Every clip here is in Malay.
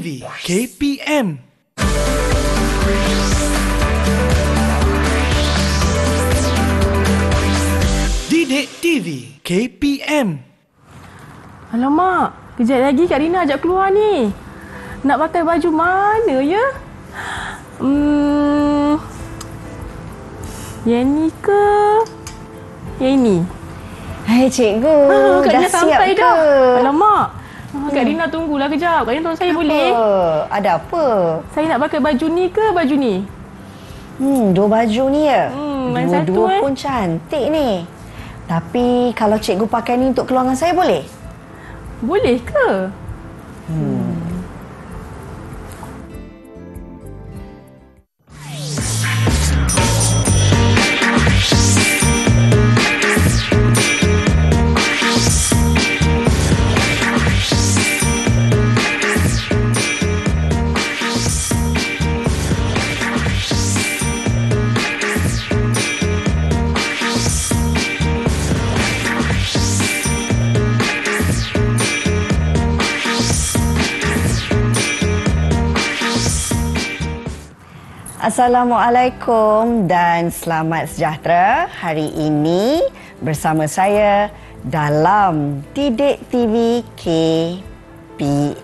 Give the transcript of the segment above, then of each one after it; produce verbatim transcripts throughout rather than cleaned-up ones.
V K P M. Didik T V K P M. Alamak, kejap lagi Kak Rina ajak keluar ni. Nak pakai baju mana ya? Hmm, yang ni ke? Yang ni? Hai cikgu, Ah, Kak dah Rina siap sampai ke? dah. Alamak. Ah, Kak Rina tunggulah kejap. Kak Rina tolong saya boleh? Apa? Ada apa? Saya nak pakai baju ni ke baju ni? Hmm, dua baju ni ya? Hmm, main Dua-dua satu, eh. pun cantik ni. Tapi kalau cikgu pakai ni untuk keluar dengan saya boleh? Boleh ke? Hmm. Assalamualaikum dan selamat sejahtera. Hari ini bersama saya dalam Didik T V K P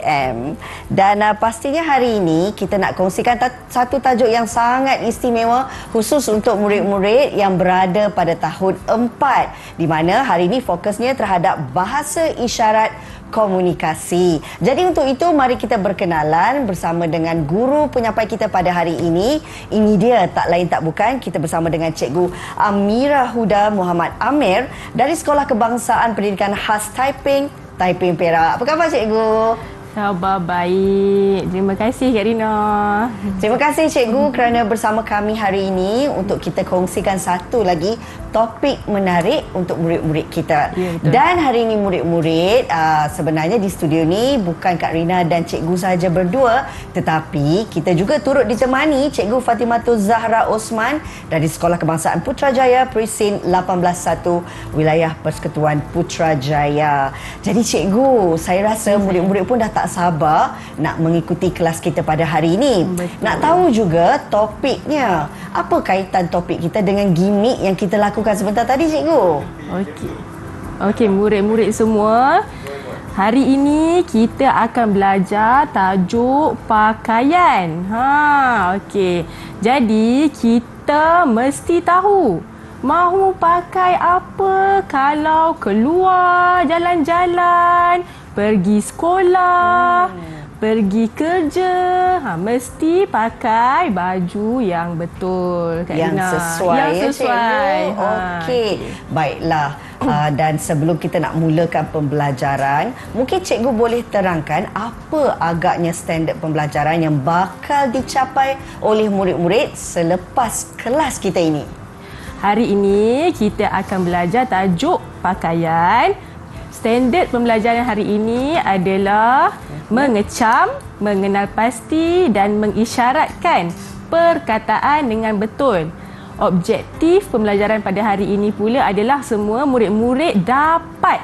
M. Dan uh, pastinya hari ini kita nak kongsikan ta- satu tajuk yang sangat istimewa khusus untuk murid-murid yang berada pada tahun empat, di mana hari ini fokusnya terhadap bahasa isyarat komunikasi. Jadi untuk itu mari kita berkenalan bersama dengan guru penyampai kita pada hari ini. Ini dia, tak lain tak bukan, kita bersama dengan Cikgu Amira Huda Muhammad Amir dari Sekolah Kebangsaan Pendidikan Khas Taiping, Taiping Perak. Apa khabar cikgu? Sabar baik. Terima kasih Kak Rina. Terima kasih cikgu kerana bersama kami hari ini untuk kita kongsikan satu lagi topik menarik untuk murid-murid kita. Ya, betul. Dan hari ini murid-murid uh, sebenarnya di studio ni bukan Kak Rina dan cikgu sahaja berdua, tetapi kita juga turut ditemani Cikgu Fatimatul Zahra Osman dari Sekolah Kebangsaan Putrajaya Presin lapan belas satu Wilayah Persekutuan Putrajaya. Jadi cikgu, saya rasa murid-murid pun dah tak sabar nak mengikuti kelas kita pada hari ini. Betul. Nak tahu juga topiknya. Apa kaitan topik kita dengan gimmick yang kita lakukan sebentar tadi cikgu? Okey. Okey, murid-murid semua. Hari ini kita akan belajar tajuk pakaian. Ha, okey. Jadi kita mesti tahu mahu pakai apa kalau keluar jalan-jalan, pergi sekolah, hmm. pergi kerja. Ha, mesti pakai baju yang betul, Kak Yang Rina. sesuai, Yang ya, sesuai. cikgu. Okey. Baiklah. Uh, dan sebelum kita nak mulakan pembelajaran, mungkin cikgu boleh terangkan apa agaknya standard pembelajaran yang bakal dicapai oleh murid-murid selepas kelas kita ini. Hari ini kita akan belajar tajuk pakaian. Standard pembelajaran hari ini adalah mengecam, mengenal pasti dan mengisyaratkan perkataan dengan betul. Objektif pembelajaran pada hari ini pula adalah semua murid-murid dapat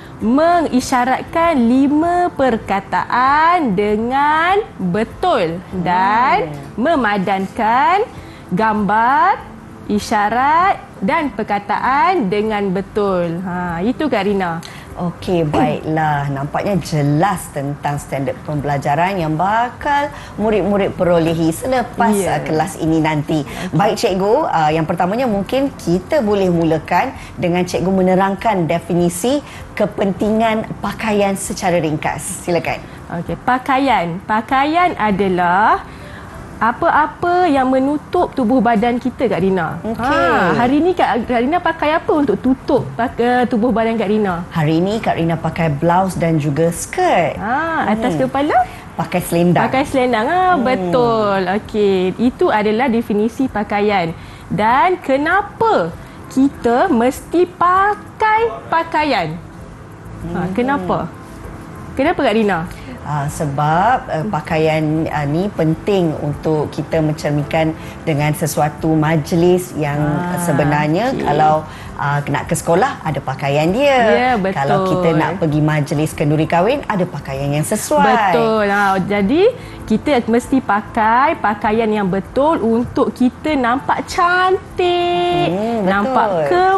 mengisyaratkan lima perkataan dengan betul dan memadankan gambar, isyarat dan perkataan dengan betul. Ha, itu Kak Rina. Okey, baiklah. Nampaknya jelas tentang standard pembelajaran yang bakal murid-murid perolehi selepas yeah. uh, kelas ini nanti. Okay. Baik cikgu, uh, yang pertamanya mungkin kita boleh mulakan dengan cikgu menerangkan definisi kepentingan pakaian secara ringkas. Silakan. Okey, pakaian. Pakaian adalah apa-apa yang menutup tubuh badan kita, Kak Rina. Okey. Ha, hari ni Kak, Kak Rina pakai apa untuk tutup pakai tubuh badan Kak Rina? Hari ini Kak Rina pakai blouse dan juga skirt. Ha, atas Hmm. kepala? Pakai selendang. Pakai selendang. Ha, Hmm. betul. Okey, itu adalah definisi pakaian. Dan kenapa kita mesti pakai pakaian? Ha, kenapa? Kenapa Kak Rina? Uh, sebab uh, pakaian uh, ni penting untuk kita mencerminkan dengan sesuatu majlis yang ah, sebenarnya okay. kalau uh, nak ke sekolah ada pakaian dia. Ya, betul. Kalau kita nak pergi majlis kenduri kahwin ada pakaian yang sesuai. Betul. Ha, jadi kita mesti pakai pakaian yang betul untuk kita nampak cantik, hmm, nampak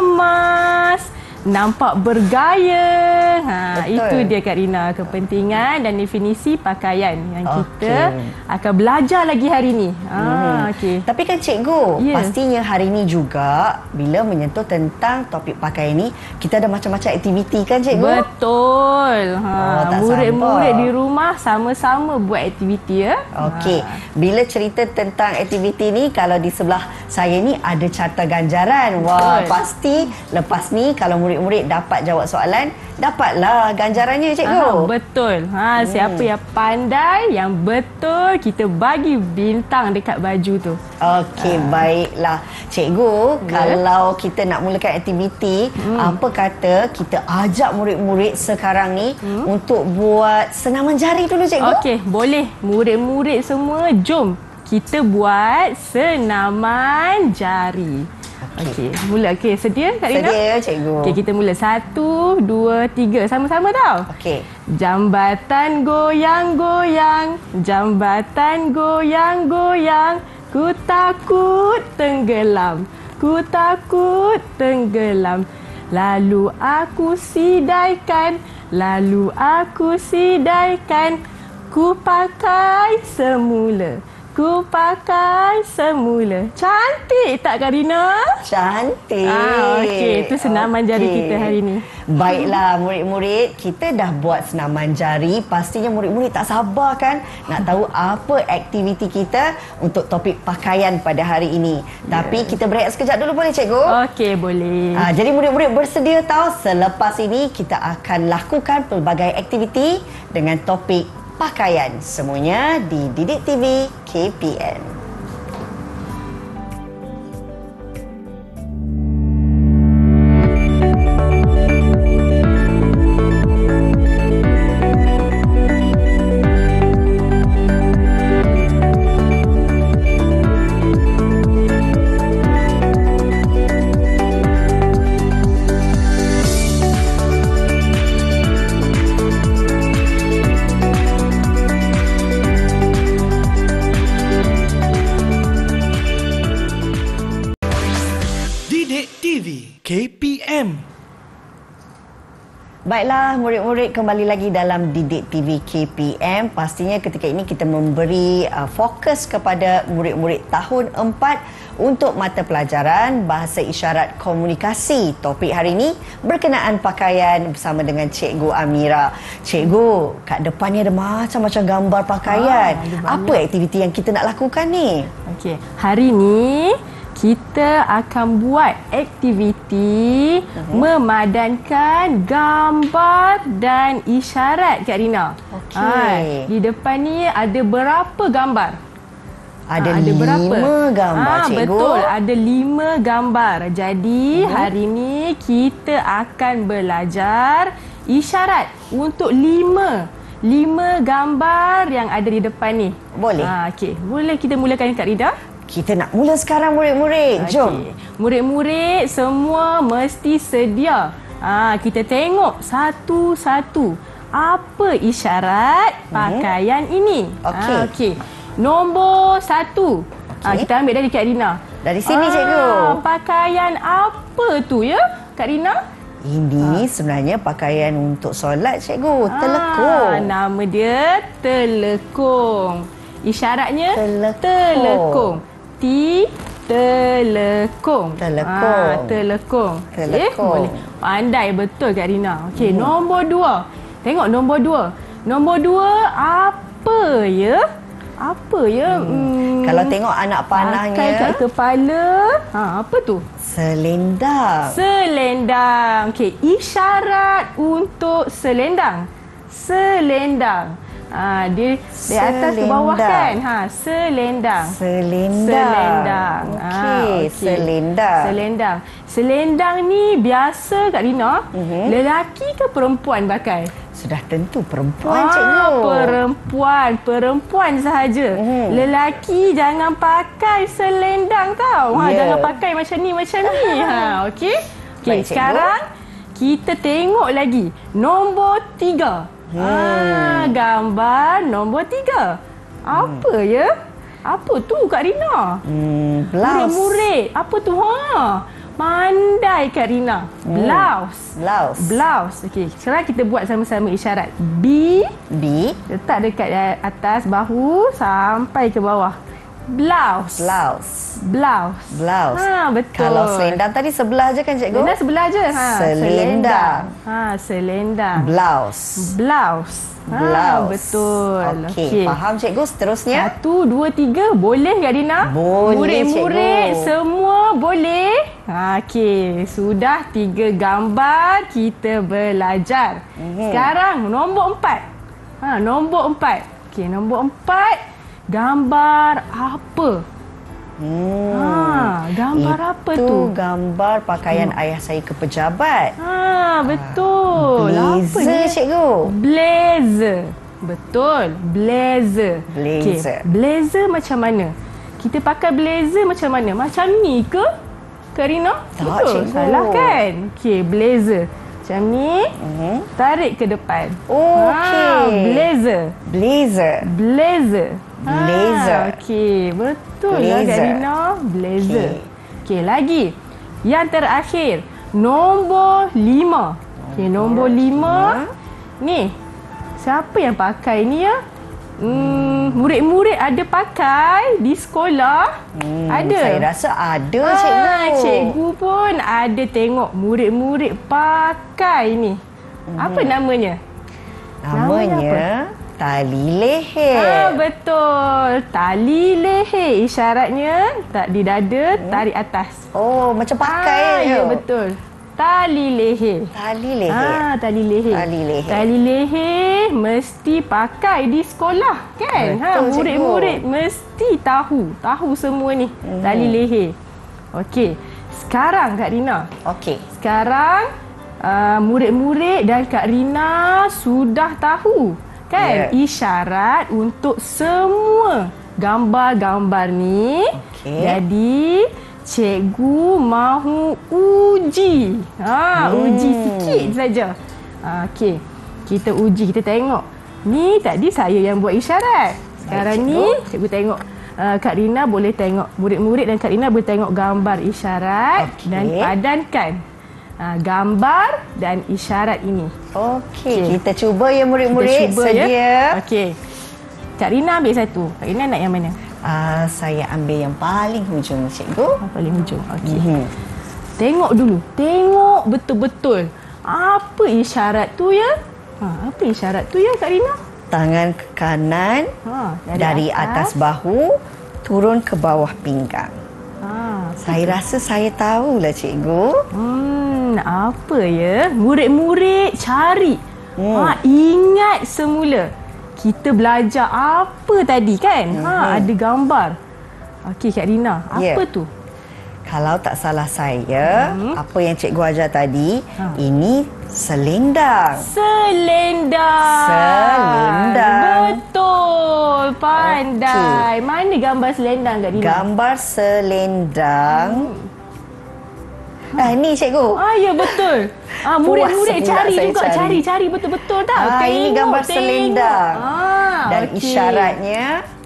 kemas, nampak bergaya. Ha, itu dia Kak Rina, kepentingan dan definisi pakaian yang kita okay. akan belajar lagi hari ini. Ha, hmm. okay. Tapi kan cikgu, yeah. pastinya hari ini juga bila menyentuh tentang topik pakaian ni, kita ada macam-macam aktiviti kan cikgu? Betul. Ha, oh, murid-murid di rumah sama-sama buat aktiviti ya. Okey. Ha. Bila cerita tentang aktiviti ni, kalau di sebelah saya ni ada carta ganjaran. Wah, betul. Pasti lepas ni kalau murid-murid dapat jawab soalan, dapatlah ganjarannya cikgu. Aha, betul. Ha, siapa hmm. yang pandai, yang betul, kita bagi bintang dekat baju tu. Okey, ha. baiklah. Cikgu, yeah. kalau kita nak mulakan aktiviti, hmm. apa kata kita ajak murid-murid sekarang ni hmm. untuk buat senaman jari dulu cikgu? Okey, boleh. Murid-murid semua, jom kita buat senaman jari. Okey, okay. mula. Okey, sedia Kak Rina? Sedia, cikgu. Okey, kita mula. Satu, dua, tiga. Sama-sama tau. Okey. Jambatan goyang-goyang, jambatan goyang-goyang, ku takut tenggelam, ku takut tenggelam. Lalu aku sidaikan, lalu aku sidaikan, ku pakai semula. Ku pakai semula. Cantik tak Kak Rina? Cantik. Ah, okey, itu senaman okay. jari kita hari ini. Baiklah murid-murid, kita dah buat senaman jari. Pastinya murid-murid tak sabar kan nak tahu apa aktiviti kita untuk topik pakaian pada hari ini. Yeah. Tapi kita berehat sekejap dulu boleh cikgu? Okey, boleh. Ah, jadi murid-murid bersedia tahu selepas ini kita akan lakukan pelbagai aktiviti dengan topik pakaian. Semuanya di Didik T V K P M. K P M. Baiklah murid-murid, kembali lagi dalam Didik T V K P M. Pastinya ketika ini kita memberi uh, fokus kepada murid-murid tahun empat untuk mata pelajaran Bahasa Isyarat Komunikasi. Topik hari ini berkenaan pakaian bersama dengan Cikgu Amira. Cikgu, kat depan ni ada macam-macam gambar pakaian. Ah, apa aktiviti yang kita nak lakukan ni? Okey, hari ni kita akan buat aktiviti uh-huh. memadankan gambar dan isyarat Kak Rina. Okey. Ha, di depan ni ada berapa gambar? Ada, ha, ada lima berapa? gambar, ha, cikgu. Betul, ada lima gambar. Jadi uh-huh. hari ni kita akan belajar isyarat untuk lima lima gambar yang ada di depan ni. Boleh. Ha, okey, boleh kita mulakan Kak Rina? Kita nak mula sekarang murid-murid. Jom. Okay. Murid-murid semua mesti sedia. Ha, kita tengok satu-satu. Apa isyarat pakaian hmm. ini? Okey. Ha, okay. Nombor satu. Okay. Ha, kita ambil dari Kak Rina. Dari sini, ha, cikgu. Pakaian apa tu ya, Kak Rina? Ini ha. sebenarnya pakaian untuk solat, cikgu. Telekung. Ha, nama dia telekung. Isyaratnya telekung. telekung. Ti telekung. Telekung. Ha, telekung. Telekung. Eh, boleh. Pandai betul Kak Rina. Okey, hmm. nombor dua. Tengok nombor dua. Nombor dua apa ya? Apa ya? Hmm. Hmm. Kalau tengok anak panahnya. Pakai kat kepala. Ha, apa tu? Selendang. Selendang. Okey, isyarat untuk selendang. Selendang. Ha, dia dari atas ke bawah kan? Ha, selendang. Selendang. Selendang. Okey, ha, okay. selendang. Selendang. Selendang ni biasa Kak Rina, uh-huh. lelaki ke perempuan pakai? sudah tentu perempuan, ah, cikgu. Perempuan, perempuan sahaja. Hmm. Lelaki jangan pakai selendang tau. Ha, yeah. jangan pakai macam ni, macam ni. Ha, okey. Okey, sekarang kita tengok lagi nombor tiga. Hmm. Ah, gambar nombor tiga. Apa hmm. ya? Apa tu Kak Rina? Hmm, blouse. Murid-murid. Apa tu? Ha. Pandai Kak Rina. Blouse. Blouse. Blouse. Okey, sekarang kita buat sama-sama isyarat. B. B. Letak dekat atas bahu sampai ke bawah. Blouse. Blouse. Blouse. Blouse. Ha, betul. Kalau selendang tadi sebelah je kan, cikgu? Selendang sebelah je. Ha, selendang. Ha, selendang. Blouse. Blouse. Ha, Blouse. Betul. Okey, okay. Faham cikgu. Seterusnya? Satu, dua, tiga. Boleh Kak Dina? Boleh, murid-murid cikgu. semua boleh? Ha, okey. Sudah tiga gambar kita belajar. Mm-hmm. Sekarang nombor empat. Ha, nombor empat. Okey, nombor empat. Gambar apa? Hmm. Ha, gambar Itu apa tu? Itu gambar pakaian hmm. ayah saya ke pejabat. Ha, betul. Blazer, apa cikgu. Blazer. Betul. Blazer. Blazer. Okay. Blazer macam mana? Kita pakai blazer macam mana? Macam ni ke? Karina? Tak, betul. cikgu. Salah kan? Okey, blazer. Macam ni, uh-huh. tarik ke depan. Oh, okey. Ha, blazer. Blazer. Blazer. Blazer. Ha, okey, betul blazer. lah Karina. Blazer. Okey, okay, lagi. Yang terakhir, nombor lima. Okey, nombor lima. Ni, siapa yang pakai ni ya? Hmm, murid-murid ada pakai di sekolah. Hmm, ada. Saya rasa ada, ah, cikgu. Cikgu pun ada tengok murid-murid pakai ni. Hmm. Apa namanya? Namanya, namanya tali leher. Ah, betul. Tali leher. Isyaratnya tak di dada, hmm. tarik atas. Oh, macam pakai ah, je. Ya, betul. Tali leher. Tali leher. Ah, tali leher. Tali leher. Tali leher mesti pakai di sekolah, kan? Betul, ha, murid-murid mesti tahu. Tahu semua ni. Hmm. Tali leher. Okey. Sekarang Kak Rina. Okey. Sekarang uh, murid-murid dan Kak Rina sudah tahu, kan? Yeah. Isyarat untuk semua gambar-gambar ni. Okey. Jadi cikgu mahu uji. Ha, hmm. uji sikit saja. Ha, okey. Kita uji, kita tengok. Ni tadi saya yang buat isyarat. Sekarang Baik, ni cikgu tengok. Uh, Kak Rina boleh tengok. Murid-murid dan Kak Rina boleh tengok gambar isyarat okay. dan padankan uh, gambar dan isyarat ini. Okey. Okay. Kita cuba ya murid-murid. Sedia. Ya. Okey. Kak Rina ambil satu. Kak Rina nak yang mana? Uh, saya ambil yang paling hujung, cikgu. Oh, paling hujung. Okey. Mm-hmm. Tengok dulu. Tengok betul-betul. Apa isyarat tu ya? Ha, apa isyarat tu ya Kak Rina? Tangan ke kanan ha, dari, dari atas. atas bahu turun ke bawah pinggang. Ha, saya itu? rasa saya tahulah, cikgu. Hmm, apa ya? Murid-murid cari. Hmm. Ha, ingat semula. Kita belajar apa tadi kan? Hmm. Ha, ada gambar. Okey Kak Rina, apa yeah. tu? Kalau tak salah saya, hmm. apa yang cikgu ajar tadi, ha. ini selendang. Selendang. Selendang. Betul. Pandai. Okay. Mana gambar selendang Kak Rina? Gambar selendang. Hmm. Ah, ni cikgu. Ah, ya betul. Ah, murid-murid cari juga, cari, cari betul-betul tak? Ah, tengok, ini gambar tengok. selendang. Ah, dan okay. isyaratnya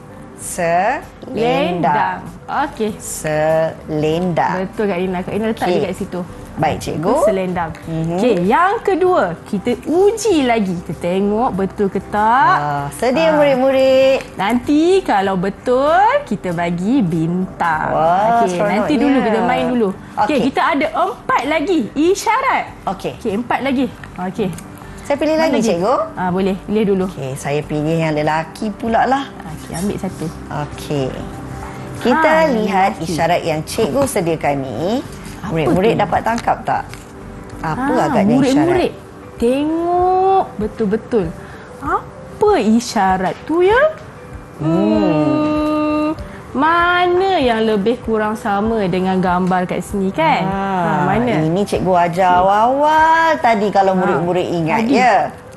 selendang. Okey. Selendang. Betul Kak Rina. Kak Rina letak okay. dekat situ. Baik cikgu. Selendang. Mm-hmm. Okey, yang kedua, kita uji lagi. Kita tengok betul ke tak. Ah, sedia ah. murid-murid. Nanti kalau betul, kita bagi bintang. Okey, nanti dulu kita main dulu. Okey, okay, kita ada empat lagi isyarat. Okey. Okey, empat lagi. Okey. Saya pilih lagi, lagi, cikgu. Ah, boleh. Pilih dulu. Okey, saya pilih yang lelaki pula lah. Okey, ambil satu. Okey. Kita ha, lihat lelaki. Isyarat yang cikgu sediakan ni. Murid-murid dapat tangkap tak? Apa ha, agaknya murid, isyarat? Murid-murid, tengok betul-betul. Apa isyarat tu ya? Hmm. hmm. Mana yang lebih kurang sama dengan gambar kat sini kan? Ha, ha, mana? Ini cikgu ajar awal-awal tadi kalau murid-murid ha, ingat tadi. ya.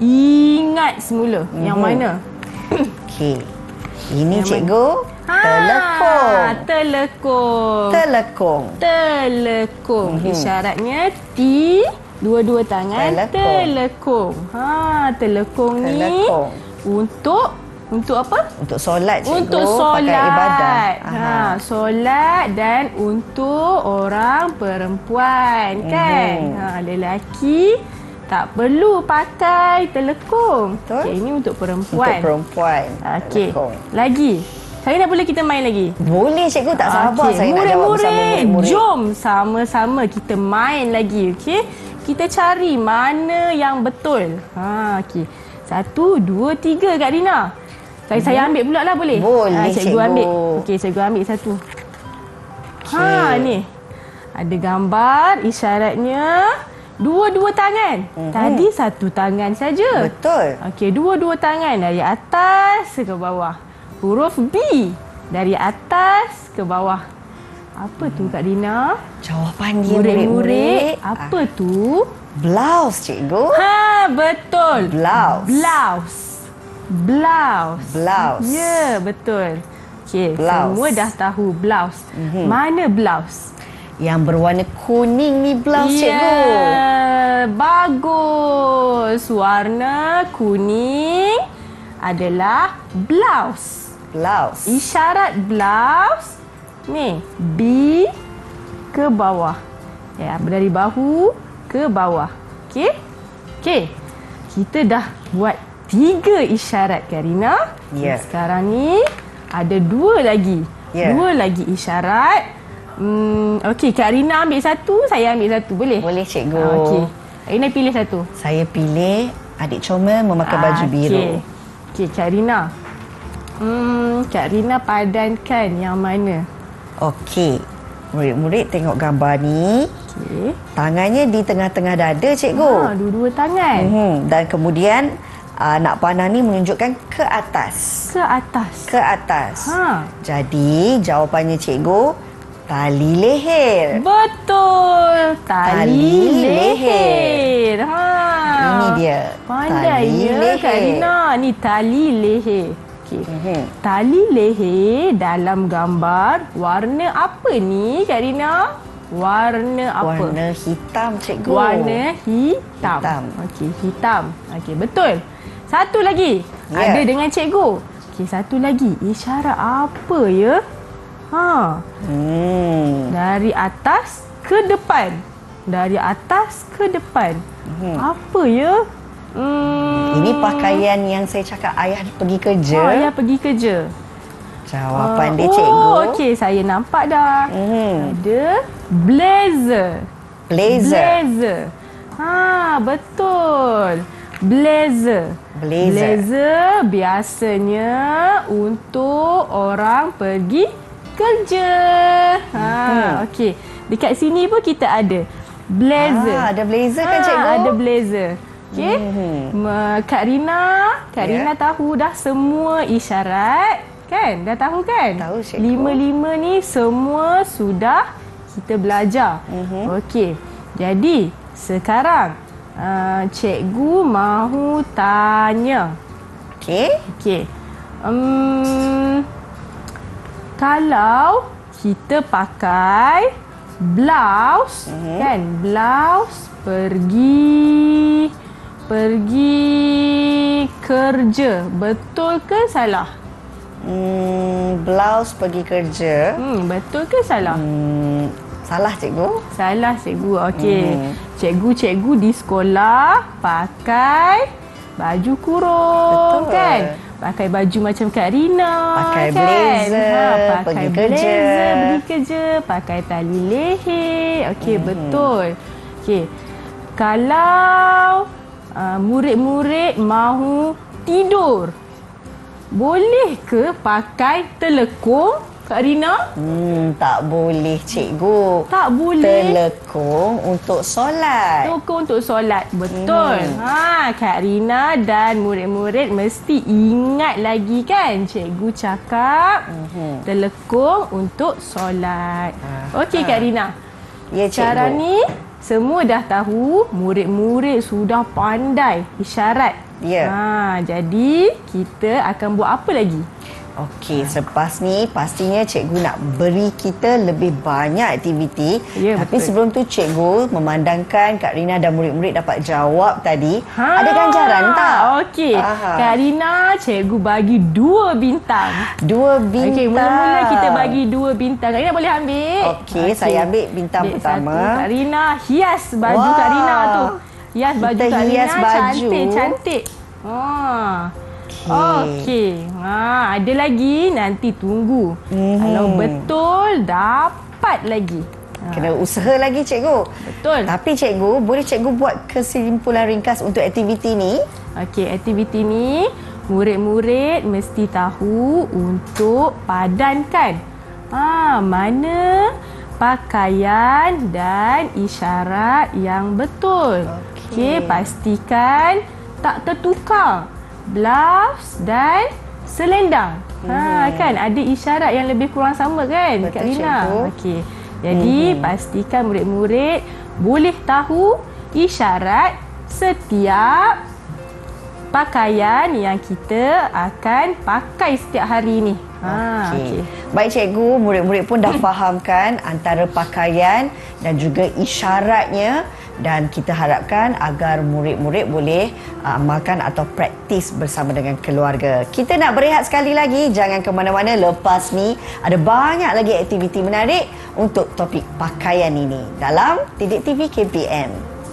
ingat semula. Mm-hmm. Yang mana? Okey. Ini yang cikgu. Ha, telekung. Telekung. Telekung. Telekung. Mm-hmm. Isyaratnya T, dua-dua tangan. Telekung. Telekung. Ha, telekung, telekung ni untuk untuk apa? Untuk solat, cikgu. Untuk solat. Pakai ibadah. Ha, solat dan untuk orang perempuan, kan? Mm-hmm. Ha, lelaki tak perlu pakai telekung. Betul. Okay, ini untuk perempuan. Untuk perempuan. Okey. Lagi. Saya nak boleh kita main lagi? Boleh, cikgu. Tak sabar okay. saya murid, nak jawab murid. bersama murid-murid. Jom sama-sama kita main lagi. Okey. Kita cari mana yang betul. Ha, okey. Satu, dua, tiga, Kak Rina. Saya, hmm. saya ambil pula lah, boleh? Boleh, ha, cikgu. cikgu. ambil. Okey, cikgu ambil satu. Okay. Ha, ni. Ada gambar, isyaratnya dua-dua tangan. Mm-hmm. Tadi satu tangan saja. Betul. Okey, dua-dua tangan dari atas ke bawah. Huruf B dari atas ke bawah. Apa tu, Kak Dina? Jawapan dia, murid-murid. Apa ah. tu? Blouse, cikgu. Ha, betul. Blouse. Blouse. Blouse. Blouse. Ya, yeah, betul. Okey, semua dah tahu blouse. Mm-hmm. Mana blouse? Yang berwarna kuning ni blouse, yeah, cikgu. Bagus. Warna kuning adalah blouse. Blouse. Isyarat blouse ni B ke bawah. Ya, dari bahu ke bawah. Okey? Okey. Kita dah buat tiga isyarat, Karina. Ya. Yeah. Sekarang ni ada dua lagi. Yeah. Dua lagi isyarat. Hmm, okey, Kak Rina ambil satu, saya ambil satu. Boleh? Boleh, cikgu. Ah, okey. Kak Rina pilih satu. Saya pilih adik comel memakai ah, baju biru. Okey, okay, Kak Rina. Hmm, Kak Rina padankan yang mana? Okey. Murid-murid tengok gambar ni. Okey. Tangannya di tengah-tengah dada, cikgu. Ha, dua-dua tangan. Hmm, dan kemudian uh, nak panah ni menunjukkan ke atas. Ke atas. Ke atas. Ha. Jadi jawapannya, cikgu, tali leher. Betul. Tali, tali leher. leher. Ha. Ini dia. Pandai ya, Kak Rina. Ni tali leher. Okey. Mm-hmm. Tali leher dalam gambar warna apa ni, Kak Rina? Warna apa? Warna hitam, cikgu. Warna hitam. Hitam. Okey, hitam. Okey, betul. Satu lagi. Yeah. Ada dengan cikgu. Okey, satu lagi. Isyarat apa ya? Ha. Hmm. Dari atas ke depan. Dari atas ke depan. Hmm. Apa ya? Hmm. Ini pakaian yang saya cakap ayah pergi kerja. Oh, ayah pergi kerja. Jawapan uh, dia, cikgu. Oh, okey. Saya nampak dah. Hmm. Ada blazer. Blazer. Blazer. Ha, betul. Blazer. Blazer. Blazer biasanya untuk orang pergi kerja. Ha, hmm. okey. Dekat sini pun kita ada blazer. Ah, ada blazer kan, ha, cikgu? Ada blazer. Okey. Hmm. Kak Rina, Kak yeah. Rina tahu dah semua isyarat, kan? Dah tahu kan? Tahu, cikgu. Lima-lima ni semua sudah kita belajar. Hmm. Okey. Jadi, sekarang uh, cikgu mahu tanya. Okey. Okey. Um, Kalau kita pakai blouse, mm-hmm. kan? Blouse pergi pergi kerja. Betul ke salah? Hmm, blouse pergi kerja. Hmm, betul ke salah? Hmm, salah, cikgu. Salah, cikgu. Okey. Hmm. Cikgu-cikgu di sekolah pakai baju kurung, betul. Kan? Pakai baju macam Kak Rina, pakai kan? blazer, ha, pakai pergi blazer, kerja. pergi kerja, pakai tali leher. Okey, hmm. betul. Okey. Kalau uh, murid-murid mahu tidur, boleh ke pakai telekung, Kak Rina? Hmm, tak boleh, cikgu. Tak boleh. Telekung untuk solat. Telekung untuk solat. Betul. Hmm. Ha, Kak Rina dan murid-murid mesti ingat lagi, kan? Cikgu cakap hmm. telekung untuk solat. Okey, Kak Rina. Ya, cikgu. Cara ni semua dah tahu, murid-murid sudah pandai isyarat. Ya. Ha, jadi kita akan buat apa lagi? Okey, selepas ni pastinya cikgu nak beri kita lebih banyak aktiviti. Ya, Tapi betul. sebelum tu cikgu memandangkan Kak Rina dan murid-murid dapat jawab tadi. Ha, Ada ganjaran tak? Okey. Aha. Kak Rina, cikgu bagi dua bintang. Dua bintang. Okey, mula-mula kita bagi dua bintang. Kak Rina boleh ambil? Okey, saya ambil bintang Ambil pertama. Satu. Kak Rina hias baju Wah. Kak Rina tu. Hias baju Kita Kak hias Rina baju. cantik-cantik. Ha. Okey. Ha, ada lagi, nanti tunggu. Mhm. Kalau betul dapat lagi. Ha. Kena usaha lagi cikgu. Betul. Tapi cikgu, boleh cikgu buat kesimpulan ringkas untuk aktiviti ni? Okey, aktiviti ni murid-murid mesti tahu untuk padankan ha, mana pakaian dan isyarat yang betul. Okey, Okey. pastikan tak tertukar blouse dan selendang. Ha, kan ada isyarat yang lebih kurang sama kan, Betul, Kak Rina? cikgu. Okey. Jadi Mhm. pastikan murid-murid boleh tahu isyarat setiap pakaian yang kita akan pakai setiap hari ni. Ha, Okey. Baik cikgu, murid-murid pun dah fahamkan antara pakaian dan juga isyaratnya, dan kita harapkan agar murid-murid boleh uh, amalkan atau praktis bersama dengan keluarga. Kita nak berehat sekali lagi, jangan ke mana-mana. Lepas ni ada banyak lagi aktiviti menarik untuk topik pakaian ini dalam Didik T V K P M.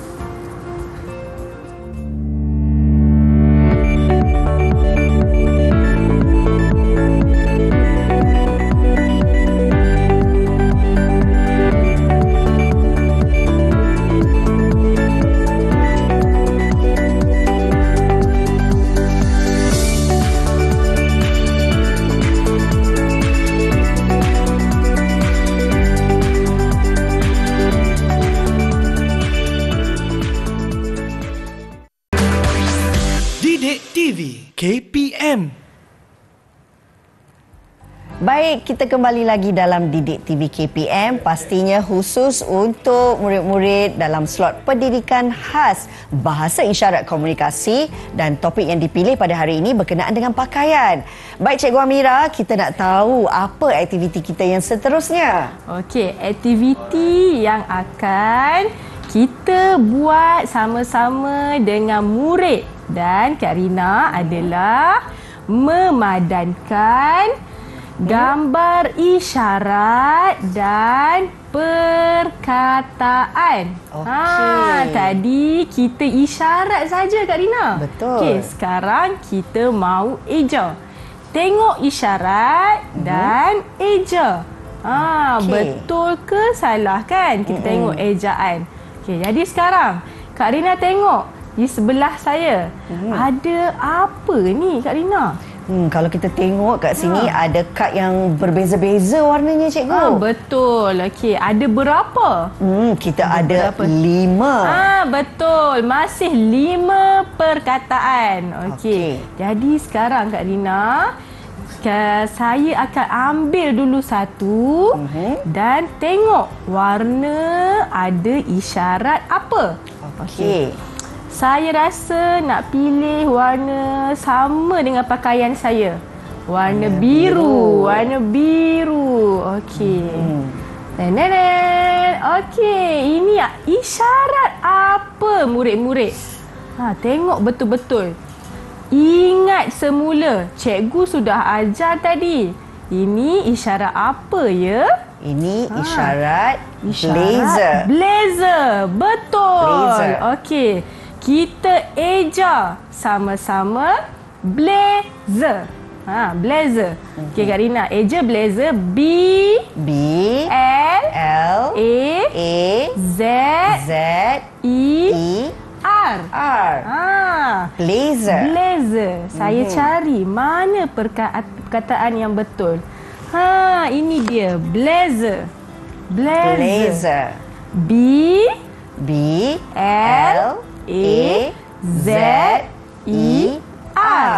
Didik T V K P M. Baik, kita kembali lagi dalam Didik T V K P M, pastinya khusus untuk murid-murid dalam slot pendidikan khas bahasa isyarat komunikasi, dan topik yang dipilih pada hari ini berkenaan dengan pakaian. Baik Cikgu Amira, kita nak tahu apa aktiviti kita yang seterusnya. Okey, aktiviti yang akan kita buat sama-sama dengan murid dan Kak Rina adalah memadankan gambar isyarat dan perkataan. Okey. Ha, tadi kita isyarat saja Kak Rina. Betul. Okey, sekarang kita mau eja. Tengok isyarat uh-huh. dan eja. Ha, Okey. betul ke salah kan? Kita uh-huh. tengok ejaan. Okey, jadi sekarang Kak Rina tengok di sebelah saya. Uh-huh. Ada apa ni Kak Rina? Hmm, kalau kita tengok kat sini Ha. ada kad yang berbeza-beza warnanya Cikgu. Ah, betul. Okey, ada berapa? Hmm, kita Ada ada, berapa? lima. Ah, betul. Masih lima perkataan. Okey. Okey. Jadi sekarang Kak Rina, ke, saya akan ambil dulu satu Mhm. dan tengok warna ada isyarat apa. Okey. Saya rasa nak pilih warna sama dengan pakaian saya. Warna, Warna biru. biru. Warna biru. Okey. Hmm. Tenenet. Okey, ini isyarat apa murid-murid? Ha, tengok betul-betul. Ingat semula, cikgu sudah ajar tadi. Ini isyarat apa ya? Ini Ha. isyarat, Isyarat blazer. Blazer. Betul. Blazer. Okey. Kita eja sama-sama blazer. Ha, blazer. Mhm. Okey Kak Rina, eja blazer B B L L A A Z Z E E R. R. Ha. Blazer. Blazer. Saya Mhm. cari mana perka- perkataan yang betul. Ha, ini dia blazer. Blazer. Blazer. B B L A A Z E R.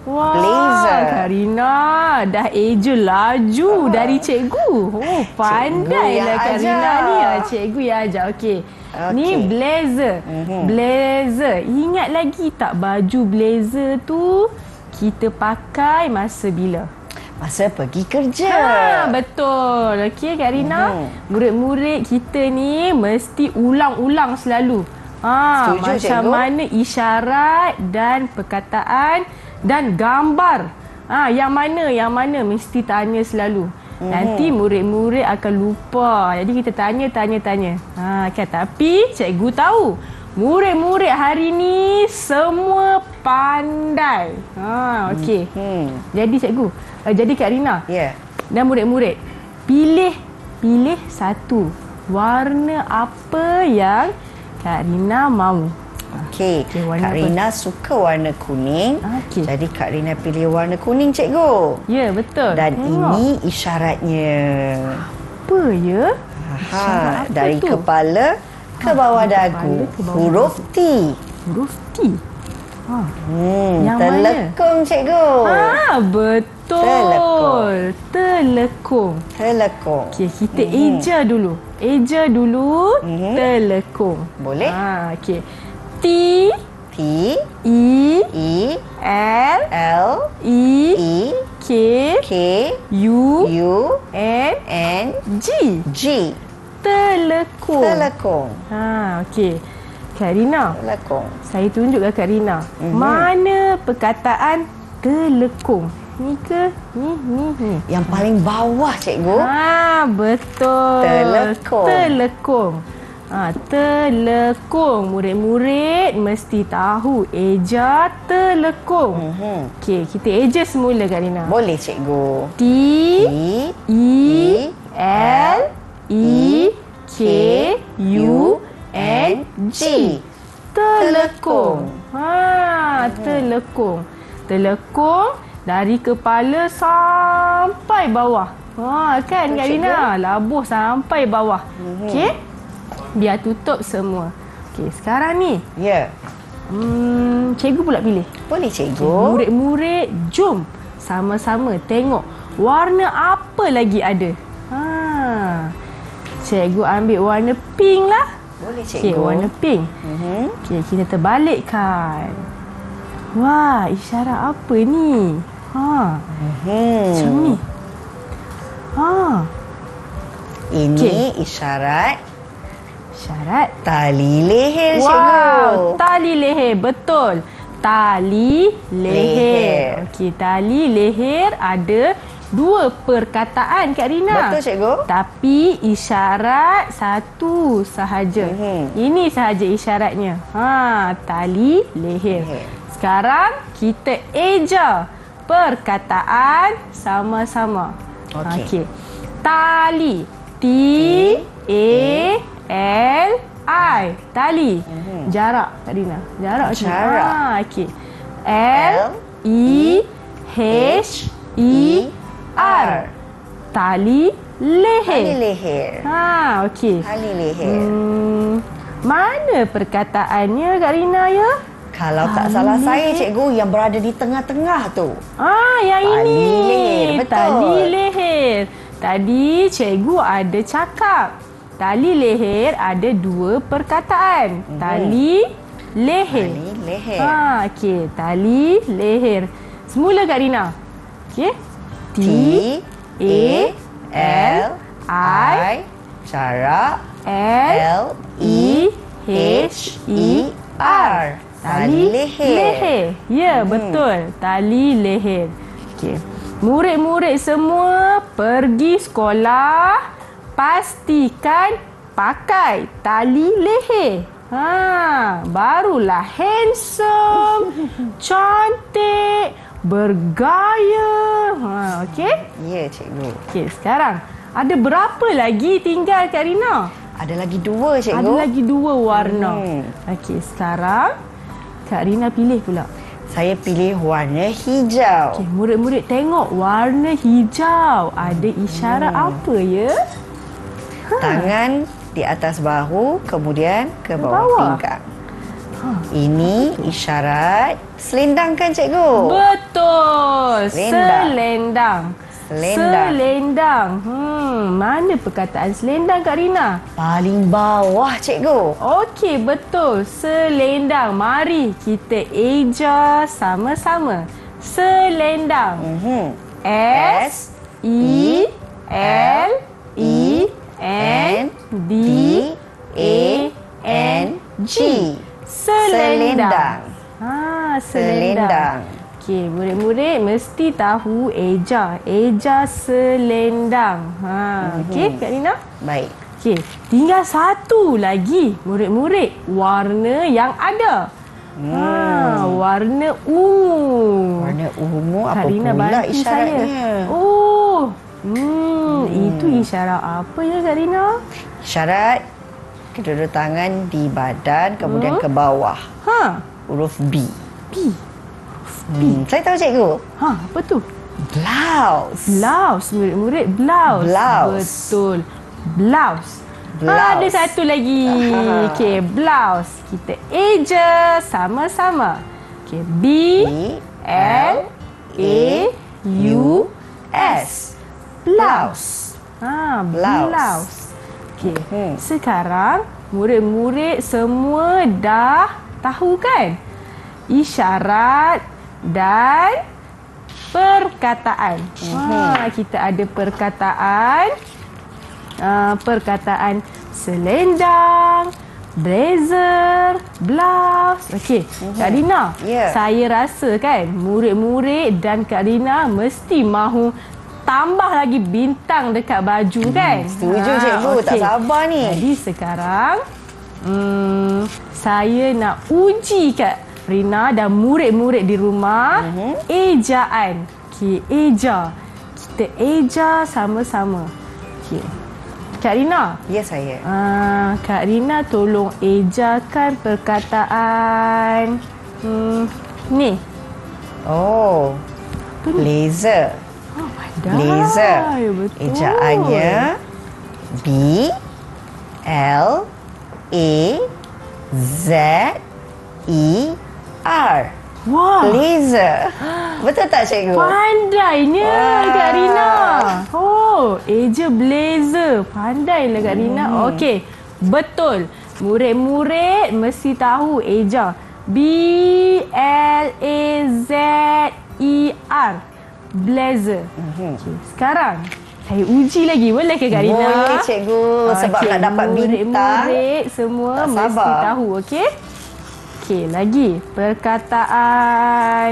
Wah, blazer. Karina dah eja laju uh. dari cikgu. Oh, pandailah Karina ajar. Ni. Cikgu yang ajar. Okey. Okay. Ni blazer. Mm-hmm. Blazer. Ingat lagi tak baju blazer tu kita pakai masa bila? Masa pergi kerja. Ha, betul. Okey Karina. Mm-hmm. Murid-murid kita ni mesti ulang-ulang selalu. Ha, Setuju, macam cikgu. Mana isyarat dan perkataan dan gambar. Ha, yang mana yang mana mesti tanya selalu. Mm-hmm. Nanti murid-murid akan lupa. Jadi kita tanya tanya tanya. Ha, kan, tapi cikgu tahu murid-murid hari ni semua pandai. Ha, okey. Mm-hmm. Jadi cikgu, uh, jadi Kak Rina. Ya. Yeah. Dan murid-murid pilih pilih satu warna apa yang Kak Rina mahu. Okey, okay, Kak Rina apa? Suka warna kuning. Okay. Jadi Kak Rina pilih warna kuning, cikgu. Ya, betul. Dan Tengok. Ini isyaratnya. Apa ya? Aha, apa dari tu? Kepala ke bawah ha, dagu. Ke bawah huruf T. Huruf T. Ha. Hmm, yang telekung, mana? Cikgu. Ha, betul. Telekung. Telekung. Telekung. Okey, kita hmm. eja dulu. Eja dulu hmm. telekung. Boleh? Ha, okey. T T E E L L E E K K U U N N G G. Telekung. Telekung. Ha, okey. Kak Rina. Telekung. Saya tunjuk ke Kak Rina. Mm-hmm. Mana perkataan telekung? Ni ke? Ni, ni, ni. Yang paling bawah, cikgu. Ha, betul. Telekung. Telekung. Ha, telekung. Murid-murid mesti tahu eja telekung. Mm-hmm. Okey, kita eja semula Kak Rina. Boleh, cikgu. T E L E K U N G. Telekung. Ha, telekung. Telekung dari kepala sampai bawah. Ha, kan Kak Rina? Labuh sampai bawah. Mm-hmm. Okey. Biar tutup semua. Okey, sekarang ni. Ya. Yeah. Hmm, cikgu pula pilih. Boleh, cikgu. Murid-murid, jom sama-sama tengok warna apa lagi ada. Ha. Cikgu ambil warna pink lah. Boleh, cikgu. Okey, warna pink. Mm-hmm. Okey, kita terbalikkan. Wah, isyarat apa ni? Ha. Mm-hmm. Macam ni. Ha. Ini okay. isyarat Isyarat tali leher, wow, cikgu. Tali leher, betul. Tali leher. leher. Okey, tali leher ada dua perkataan Kak Rina. Betul, cikgu. Tapi isyarat satu sahaja. Mm-hmm. Ini sahaja isyaratnya. Ha, tali leher. leher. Sekarang kita eja perkataan sama-sama. Okey. Okay. Tali. T A L I. Tali. Mm-hmm. Jarak, Kak Rina. Jarak. Jarak. Ha, okey. L E H E R. Tali leher. Tali leher. Ha, okey. Tali leher. Hmm, mana perkataannya Kak Rina ya? Kalau tak tali salah saya, cikgu, yang berada di tengah-tengah tu. Ah, yang tali ini. Tali leher, betul. Tali leher. Tadi cikgu ada cakap. Tali leher ada dua perkataan. Mm-hmm. Tali leher. Tali leher. Ha, okey. Tali leher. Semula Kak Rina. Okey. T A L I jarak L E H E R. Tali leher. leher. Ya, hmm. betul. Tali leher. Okey. Murid-murid semua pergi sekolah, pastikan pakai tali leher. Ha, barulah handsome, cantik, bergaya. Ha, okey? Ya, cikgu. Okey, sekarang ada berapa lagi tinggal Kak Rina? Ada lagi dua, cikgu. Ada lagi dua warna. Hmm. Okey, sekarang Kak Rina pilih pula. Saya pilih warna hijau. Okey, murid-murid tengok warna hijau. Ada isyarat hmm. apa ya? Ha. Tangan di atas bahu, kemudian ke bawah, bawah. pinggang. Ini isyarat selendang kan cikgu? Betul. Selendang. Selendang. Selendang. Selendang. Hmm, mana perkataan selendang Kak Rina? Paling bawah cikgu. Okey, betul. Selendang. Mari kita eja sama-sama. Selendang. Mhm. S E L E N D A N G. Selendang. Ha, selendang. Selendang. Okey, murid-murid mesti tahu eja. Eja selendang. Ha, okey Kak Rina? Baik. Okey, tinggal satu lagi murid-murid warna yang ada. Hmm. Ha, warna ungu. Warna ungu apa Kak Rina pula bantu isyaratnya? Saya. Oh. Hmm, hmm, itu isyarat apa ya Kak Rina? Isyarat kedua tangan di badan kemudian hmm? ke bawah. Ha, Huruf B. B. Hmm, saya tahu cikgu. Ha, apa tu? Blouse. Blouse, murid-murid blouse. Blouse. Betul. Blouse. Blouse. Ha, ada satu lagi. Okey, blouse. Kita eja sama-sama. Okey, B L A U S. Blouse. Ha, Blouse. blouse. Okey. Hmm. Sekarang murid-murid semua dah tahu kan? Isyarat dan perkataan. Ha, kita ada perkataan. Uh, perkataan selendang, blazer, blouse. Okey, Kak Rina. Ya. Saya rasa kan murid-murid dan Kak Rina mesti mahu tambah lagi bintang dekat baju kan? Setuju cikgu, tak sabar ni. Jadi sekarang hmm, saya nak uji Kak Rina dan murid-murid di rumah uh-huh. ejaan. Okey, eja. Kita eja sama-sama. Okey. Kak Rina. Ya saya. Uh, Kak Rina tolong ejakan perkataan hmm, ni. Oh. Blazer. Oh, pandai. Blazer. Betul. Ejaannya B L A Z E R. Wah. Blazer. Betul tak cikgu? Pandainya Wah. Kak Rina. Oh, eja blazer. Pandailah Kak Rina. Hmm. Okey, betul. Murid-murid mesti tahu eja. B L A Z E R. Blazer. Mm-hmm. Okay, sekarang saya uji lagi. Boleh ke Kak Rina? Boleh cikgu. Sebab Okey, nak dapat bintang. Murid-murid semua tak mesti sabar. tahu. Okey? Okey, lagi. Perkataan.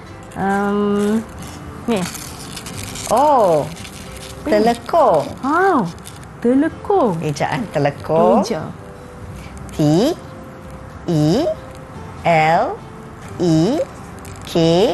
Um, ni. Oh. Telekong. Wow. Telekong. Ejaan telekong. Eja. T E L E K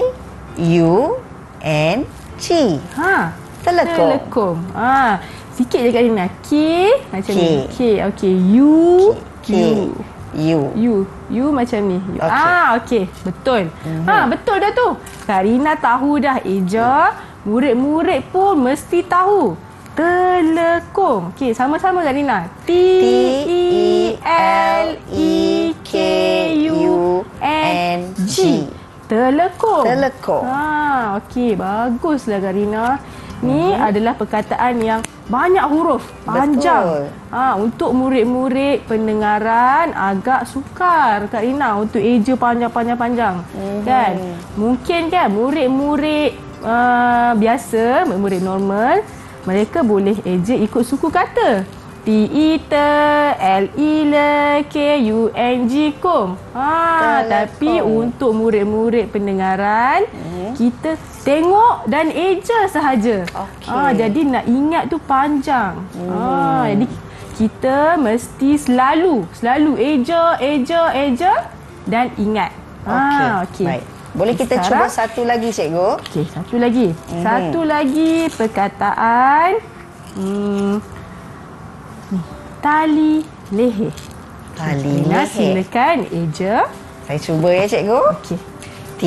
U N G. Ha. Telekong. Telekong. Ha. Sikit je Kak Rina. K. Macam K. ni. K. Okey. U. K. U. U. U. U macam ni. U. Okey. Ah, okey. Betul. Mhm. Ha, betul dah tu. Kak Rina tahu dah eja. Murid-murid pun mesti tahu. Telekong. Okey, sama-sama Kak Rina. T E L E K U N G. Telekong. Telekong. Ha, okey. Baguslah Kak Rina. Ni hmm. adalah perkataan yang banyak huruf, panjang. Betul. Ha, untuk murid-murid pendengaran agak sukar Kak Rina untuk eja panjang-panjang-panjang. Hmm. Kan? Mungkin kan murid-murid uh, biasa, murid normal, mereka boleh eja ikut suku kata. T I T L I L K U N G kom. Ha, tapi untuk murid-murid pendengaran, hmm. kita tengok dan eja sahaja. Okay. Ha, jadi nak ingat tu panjang. Hmm. Ha, jadi kita mesti selalu selalu eja, eja, eja dan ingat. Okey. Ha, okey. Baik. Boleh kita Sekarang, cuba satu lagi cikgu? Okey, satu lagi. Hmm. Satu lagi perkataan hmm, ni, tali leher. Tali Rina, leher. silakan eja. Saya cuba ya cikgu. Okey. T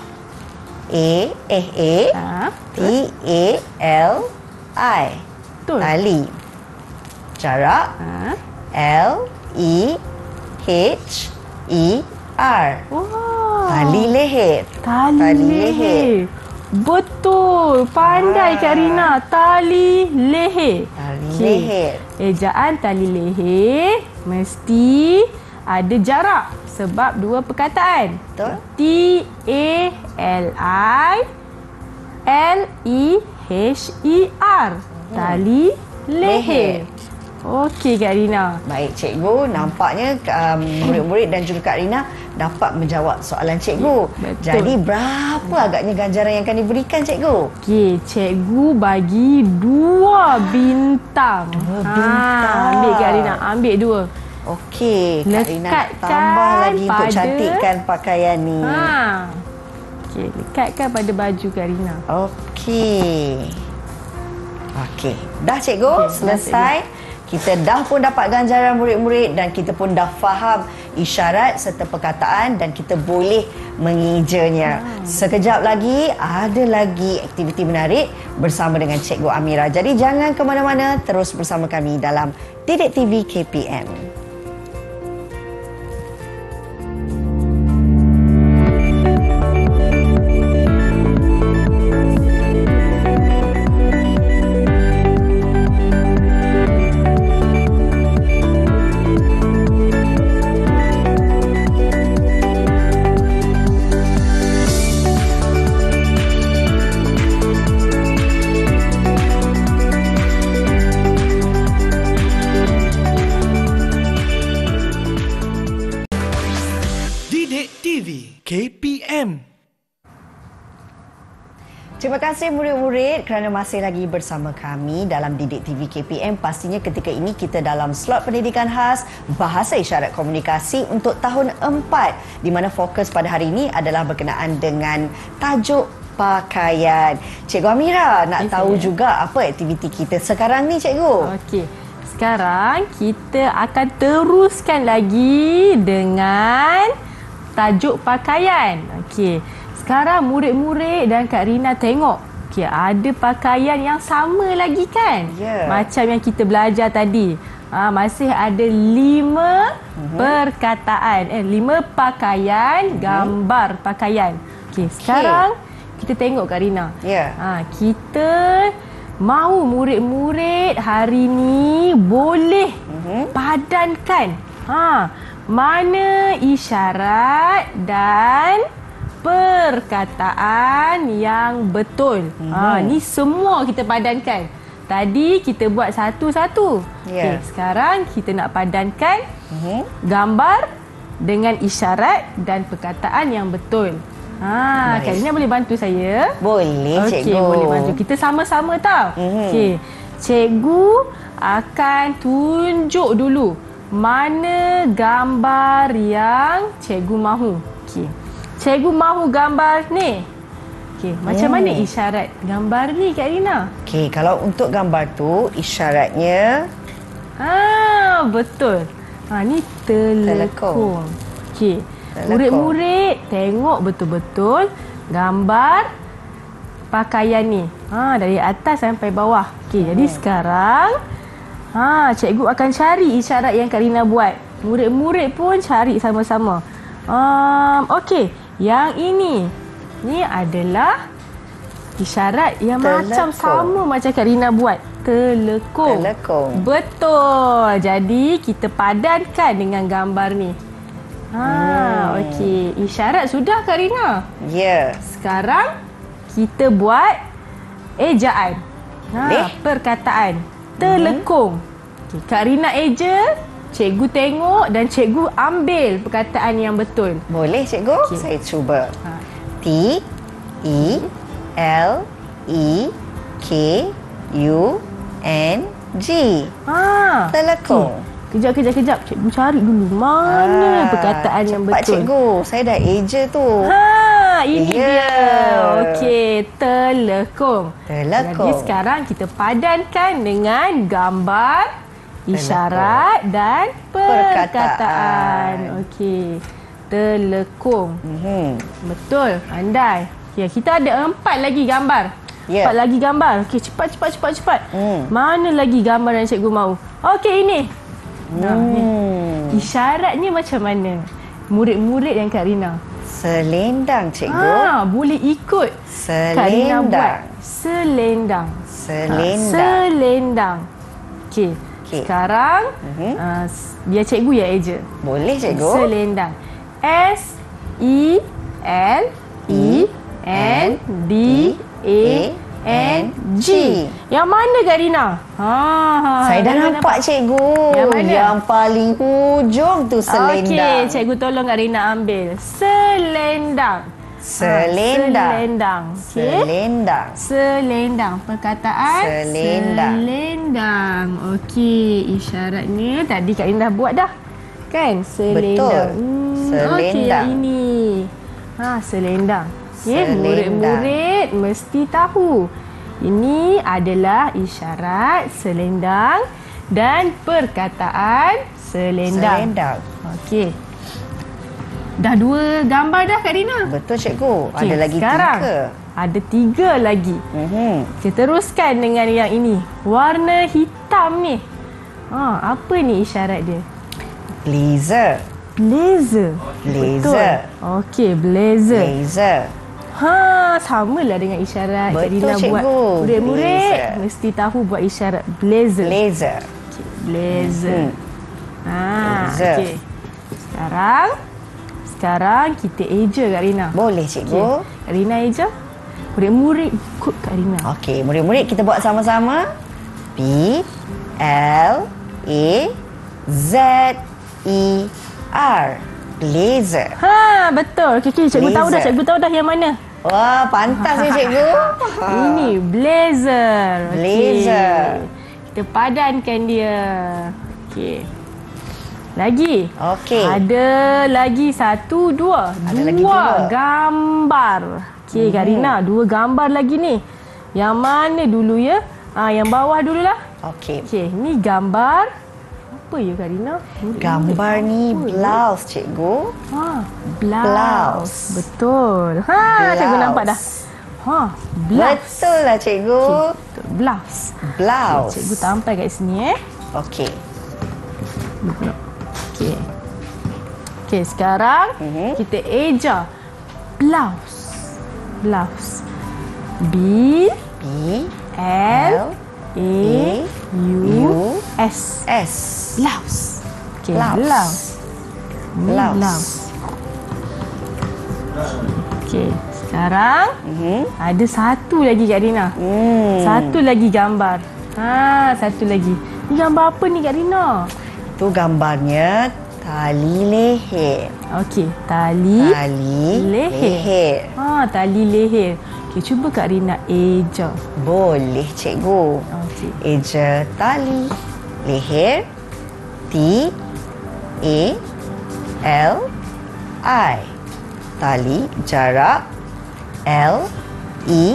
A eh A Ha, T A L I. betul. Tali. Jarak Ha, L E H E R. Wow. Tali leher. Tali, Tali leher. leher. Betul. Pandai Ah. Kak Rina. Tali leher. Tali Okey. leher. Ejaan tali leher mesti ada jarak sebab dua perkataan. Betul. T A L I L E H E R. Tali leher. Okey Kak Rina. Baik cikgu, nampaknya um, murid-murid dan juga Kak Rina dapat menjawab soalan cikgu. Betul. Jadi berapa agaknya ganjaran yang akan diberikan cikgu? Okey, cikgu bagi dua bintang. Dua Ha, bintang. ambil Kak Rina, ambil dua. Okey, Kak Rina nak Lekatkan tambah lagi untuk pada- cantikkan pakaian ni. Ha. Okey, lekatkan pada baju Kak Rina. Okey. Okey, dah cikgu, Okey, dah, selesai. Kita dah pun dapat ganjaran murid-murid dan kita pun dah faham isyarat serta perkataan dan kita boleh mengejanya. Sekejap lagi ada lagi aktiviti menarik bersama dengan Cikgu Amira. Jadi jangan ke mana-mana, terus bersama kami dalam Didik T V K P M. Didik T V K P M. Terima kasih murid-murid kerana masih lagi bersama kami dalam Didik T V K P M. Pastinya ketika ini kita dalam slot pendidikan khas Bahasa Isyarat Komunikasi untuk tahun empat, di mana fokus pada hari ini adalah berkenaan dengan tajuk pakaian. Cikgu Amira nak Yes, tahu ya. juga apa aktiviti kita sekarang ni cikgu? Okey. Sekarang kita akan teruskan lagi dengan tajuk pakaian. Okey. Sekarang murid-murid dan Kak Rina tengok. Okey, ada pakaian yang sama lagi kan? Ya. Macam yang kita belajar tadi. Ha, masih ada lima uh-huh. perkataan, eh lima pakaian, uh-huh. gambar pakaian. Okey, sekarang kita tengok Kak Rina. Ya. Ha, kita mahu murid-murid hari ni boleh uh-huh. padankan ha, mana isyarat dan perkataan yang betul. Uh-huh. Ha, ni semua kita padankan. Tadi kita buat satu-satu. Ya. Okay, sekarang kita nak padankan Uh-huh. gambar dengan isyarat dan perkataan yang betul. Ha, Baik. Kak Rina boleh bantu saya? Boleh Okey, cikgu. boleh bantu. Kita sama-sama tau. Mhm. Okey. Cikgu akan tunjuk dulu mana gambar yang cikgu mahu. Okey. Cikgu mahu gambar ni. Okey, macam Hmm. mana isyarat gambar ni Kak Rina? Okey, kalau untuk gambar tu isyaratnya Ah, betul. Ha, ni telekung. Telekung. Okey. Telekung. Murid-murid tengok betul-betul gambar pakaian ni. Ha, dari atas sampai bawah. Okey, jadi sekarang ha, cikgu akan cari isyarat yang Kak Rina buat. Murid-murid pun cari sama-sama. Um, Okey, yang ini. Ni adalah isyarat yang Telekung. macam sama macam Kak Rina buat. Telekung. Telekung. Betul. Jadi kita padankan dengan gambar ni. Ha, Hmm. okey. Isyarat sudah Kak Rina. ya. Sekarang kita buat ejaan. Boleh? Ha, perkataan. Telekung. Okey, Kak Rina eja, cikgu tengok dan cikgu ambil perkataan yang betul. Boleh cikgu? Okey. Saya cuba. Ha. T E L E K U N G. Ha. Telekung. Okey. Kejap, kejap, kejap. Cikgu cari dulu mana Ah, perkataan yang cepat, betul. cikgu. Saya dah eja tu. Ha, ini Ya. dia. Okey, telekung. Telekung. Jadi sekarang kita padankan dengan gambar, isyarat dan perkataan. Perkataan. Okey. Telekung. Mhm. Betul, pandai. Okey, kita ada empat lagi gambar. Ya. Empat lagi gambar. Okey, cepat, cepat, cepat, cepat. Hmm. Mana lagi gambar yang cikgu mahu? Okey, ini. Nah, ni. Hmm. Isyaratnya macam mana? murid-murid yang Kak Rina. Selendang, cikgu. Ah, boleh ikut. Kak Rina buat selendang. Selendang. Ha, selendang. Okey. Okay. Sekarang uh-huh. uh, biar cikgu yang eja. Boleh, cikgu. Selendang. S E L E N D A N G. Yang mana Kak Rina? Ha, ha, saya dah nampak, nampak cikgu. Yang mana? Yang paling hujung tu selendang. Okey, cikgu tolong Kak Rina ambil. Selendang. Selendang. Ha, selendang. Okay. Selendang. Selendang. Perkataan selendang. Selendang. Okey, isyaratnya tadi Kak Rina dah buat dah. Kan? Selendang. Betul. Hmm, selendang. Okey, yang ini. Ha, selendang. Okay, murid-murid mesti tahu. Ini adalah isyarat selendang dan perkataan selendang. Selendang. Okey. Dah dua gambar dah Kak Rina? Betul, cikgu. Okay, ada lagi sekarang, tiga. Ada tiga lagi. Mm-hmm. Kita teruskan dengan yang ini. Warna hitam ni. Ha, apa ni isyarat dia? Blazer. Blazer. Blazer. Okey, blazer. Blazer. Ha, samalah dengan isyarat Kak Rina buat. Murid-murid mesti tahu buat isyarat blazer. Blazer. Okay, blazer. Hmm. Ha, blazer. okey. Sekarang sekarang kita eja Kak Rina. Boleh, cikgu. Okay. Kak Rina eja. Murid-murid ikut Kak Rina. Okey, murid-murid kita buat sama-sama. B L A Z E R. Blazer. Ha, betul. Okey, okay, cikgu blazer. tahu dah, cikgu tahu dah yang mana. Wah, pantas ni cikgu. Ini blazer. Blazer. Okay. Kita padankan dia. Okey. Lagi. Okey. Ada lagi satu, dua. Ada dua, lagi dua gambar. Okey, hmm. Kak Rina, dua gambar lagi ni. Yang mana dulu ya? Ah, yang bawah dululah. Okey. Okey, ni gambar apa ya Kak Rina? Gambar ni blouse, cikgu. Ha, blouse. blouse. Betul. Ha, blouse. Cikgu nampak dah. Ha, blouse. Betul lah, cikgu. Okay, blouse. Blouse. Okay, cikgu tampal kat sini eh. Okey. Okey. Okey, sekarang uh-huh. kita eja blouse. Blouse. B B L A U S. S. Blouse. Okey, blouse. blouse. Blouse. blouse. Okey, sekarang uh-huh. ada satu lagi Kak Rina. Hmm. Satu lagi gambar. Ha, satu lagi. Ni gambar apa ni Kak Rina? Itu gambarnya tali leher. Okey, tali, tali leher. leher. Ha, tali leher. Okey, cuba Kak Rina eja. Boleh, cikgu. Okey. Eja tali leher. T A L I. Tali jarak. L E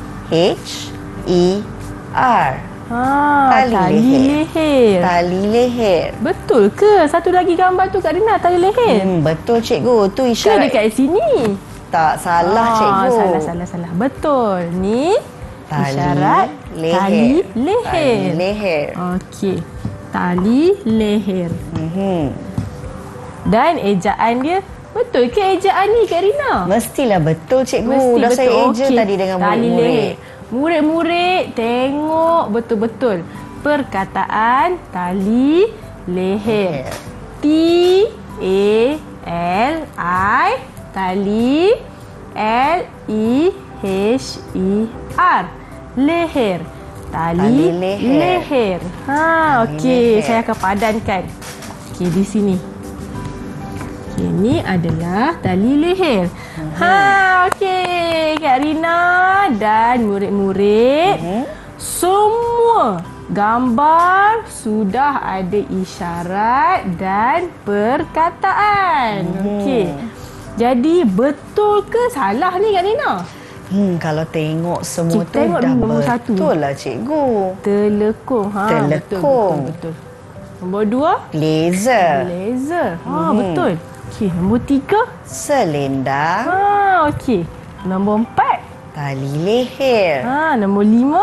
H E R. Ha, tali, tali leher. leher. Tali leher. Betul ke? Satu lagi gambar tu Kak Rina, tali leher. Hmm, betul, cikgu. Tu isyarat. Ke dekat sini? Tak, salah, ah, cikgu. Salah, salah, salah. Betul. Ni tali isyarat leher. tali leher. Tali leher. Okey. Tali leher. Mm-hmm. Dan ejaan dia, betul ke ejaan ni Kak Rina? Mestilah betul, cikgu. Mesti Dah betul. saya eja Okey. tadi dengan tali murid-murid. leher. Murid-murid tengok betul-betul perkataan tali leher. T A L I tali L E H E R leher. Tali, tali leher. leher. Ha, okey, saya akan padankan. Okey, di sini. Okey, ini adalah tali leher. Uh-huh. Ha, okey, Kak Rina dan murid-murid. Uh-huh. Semua gambar sudah ada isyarat dan perkataan. Uh-huh. Okey. Jadi betul ke salah ni Kak Rina? Hmm, kalau tengok semua Cik, tu tengok dah nombor betul satu. lah, cikgu. Terlekung. Ha, Terlekung. Betul, betul, betul. Nombor dua. Blazer. Blazer. Ha, Hmm. betul. Okey, nombor tiga. Selendang. Ha, okey. Nombor empat. Tali leher. Ha, nombor lima.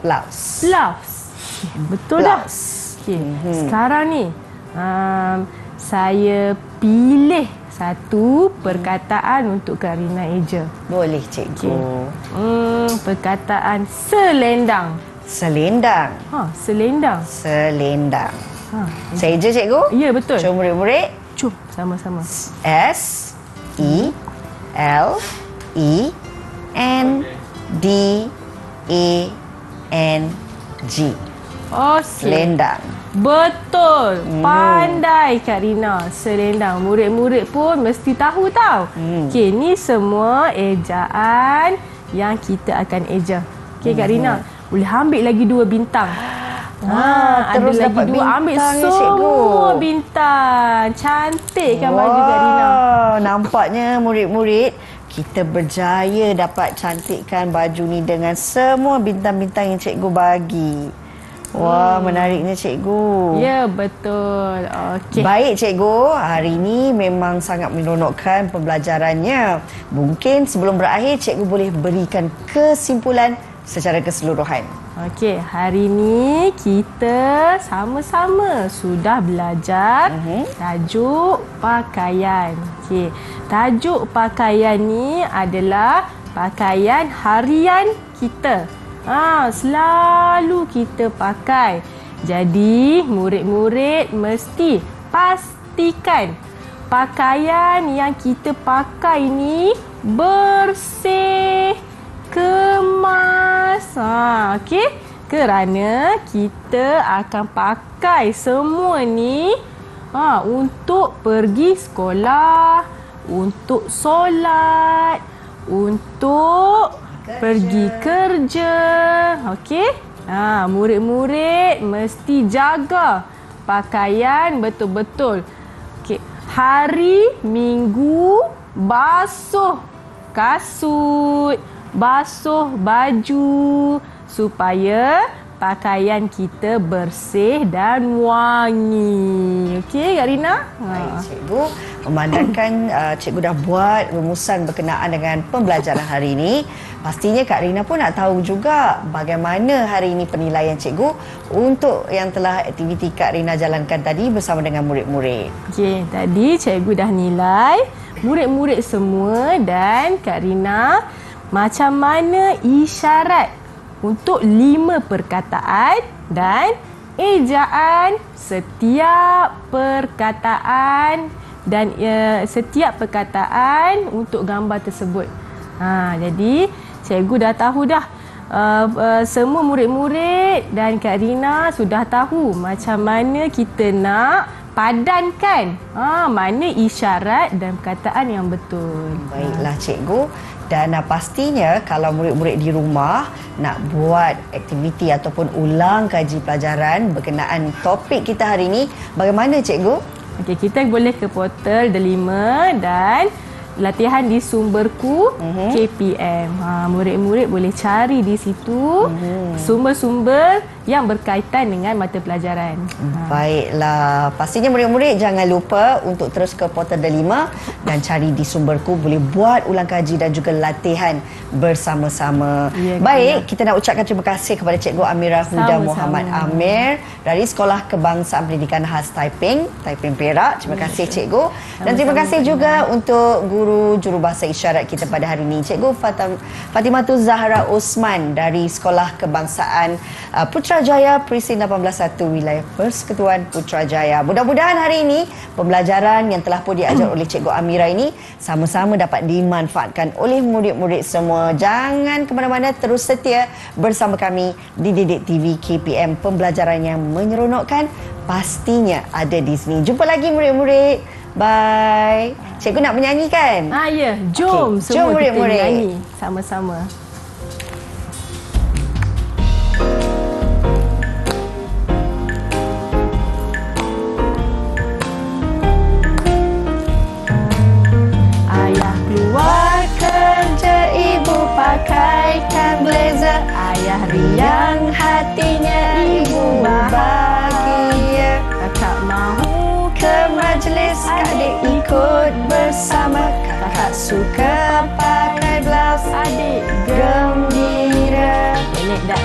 Blouse. Blouse. Okay, betul Blouse. dah. Okey, mm-hmm. sekarang ni um, saya pilih satu perkataan untuk Kak Rina eja. Boleh, cikgu. Okay. Hmm, perkataan selendang. Selendang. Ha, selendang. Selendang. Ha. Saya eja, cikgu? Ya, betul. Cuma murid-murid. Cuk, sama-sama. S E L E N D A N G. Oh, selendang. Betul. Hmm. Pandai Kak Rina. Selendang. Murid-murid pun mesti tahu tau. Hmm. Okey, ni semua ejaan yang kita akan eja. Okey, Kak Rina. Boleh ambil lagi dua bintang. Ha, terus ada dapat lagi dua. Ambil bintang ni, semua cikgu. bintang. Cantik kan Wah, baju Kak Rina. Nampaknya murid-murid kita berjaya dapat cantikkan baju ni dengan semua bintang-bintang yang cikgu bagi. Wah, hmm. menariknya cikgu. Ya, betul. Okey. Baik cikgu, hari ini memang sangat menyeronokkan pembelajarannya. Mungkin sebelum berakhir cikgu boleh berikan kesimpulan secara keseluruhan. Okey, hari ini kita sama-sama sudah belajar uh-huh. tajuk pakaian. Okey, tajuk pakaian ni adalah pakaian harian kita. Ha, selalu kita pakai. Jadi, murid-murid mesti pastikan pakaian yang kita pakai ni bersih, kemas. Ha, okey? Kerana kita akan pakai semua ni ha, untuk pergi sekolah, untuk solat, untuk kerja. Pergi kerja. Okey? Ha, murid-murid mesti jaga pakaian betul-betul. Okey. Hari Minggu basuh kasut, basuh baju supaya pakaian kita bersih dan wangi. Okey, Kak Rina? Baik, cikgu. Memandangkan uh, cikgu dah buat rumusan berkenaan dengan pembelajaran hari ini, pastinya Kak Rina pun nak tahu juga bagaimana hari ini penilaian cikgu untuk yang telah aktiviti Kak Rina jalankan tadi bersama dengan murid-murid. Okey, tadi cikgu dah nilai murid-murid semua dan Kak Rina macam mana isyarat untuk lima perkataan dan ejaan setiap perkataan dan uh, setiap perkataan untuk gambar tersebut. Ha, jadi cikgu dah tahu dah uh, uh, semua murid-murid dan Kak Rina sudah tahu macam mana kita nak padankan ha, mana isyarat dan perkataan yang betul. Baiklah cikgu. Dan uh, pastinya kalau murid-murid di rumah nak buat aktiviti ataupun ulang kaji pelajaran berkenaan topik kita hari ini, bagaimana cikgu? Okey, kita boleh ke portal Delima dan latihan di sumberku uh-huh. K P M. Ha, murid-murid boleh cari di situ uh-huh. sumber-sumber yang berkaitan dengan mata pelajaran. Ha. Baiklah. Pastinya murid-murid jangan lupa untuk terus ke portal Delima dan cari di sumberku, boleh buat ulang kaji dan juga latihan bersama-sama. Ya, baik, kita nak ucapkan terima kasih kepada Cikgu Amira Huda Muhammad Amir dari Sekolah Kebangsaan Pendidikan Khas Taiping, Taiping Perak. Terima kasih Cikgu. Dan terima kasih juga untuk guru jurubahasa isyarat kita pada hari ini, Cikgu Fatimatul Zahra Osman dari Sekolah Kebangsaan uh, Putrajaya Presin lapan belas satu Wilayah Persekutuan Putrajaya. Mudah-mudahan hari ini pembelajaran yang telah pun diajar oleh Cikgu Amira ini sama-sama dapat dimanfaatkan oleh murid-murid semua. Jangan ke mana-mana, terus setia bersama kami di Didik T V K P M. Pembelajaran yang menyeronokkan pastinya ada di sini. Jumpa lagi murid-murid. Bye. Cikgu nak menyanyi kan? Ah ya, jom okay. Semua jom kita murid-murid nyanyi sama-sama. Ayah keluar kerja, ibu pakaikan blazer. Ayah riang hatinya, ibu bahagia. Kakak mahu ke majlis, adik ikut bersama. Kakak suka pakai blouse, adik gembira. Nenek dan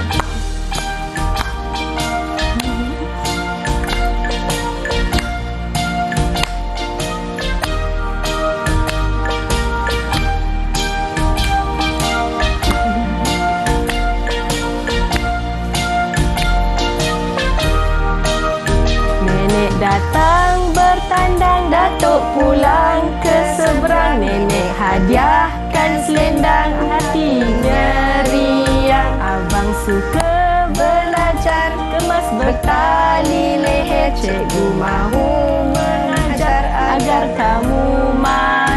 hadiahkan selendang hatinya riang. Abang suka belajar, kemas bertali leher. Cikgu mahu mengajar agar kamu mahir.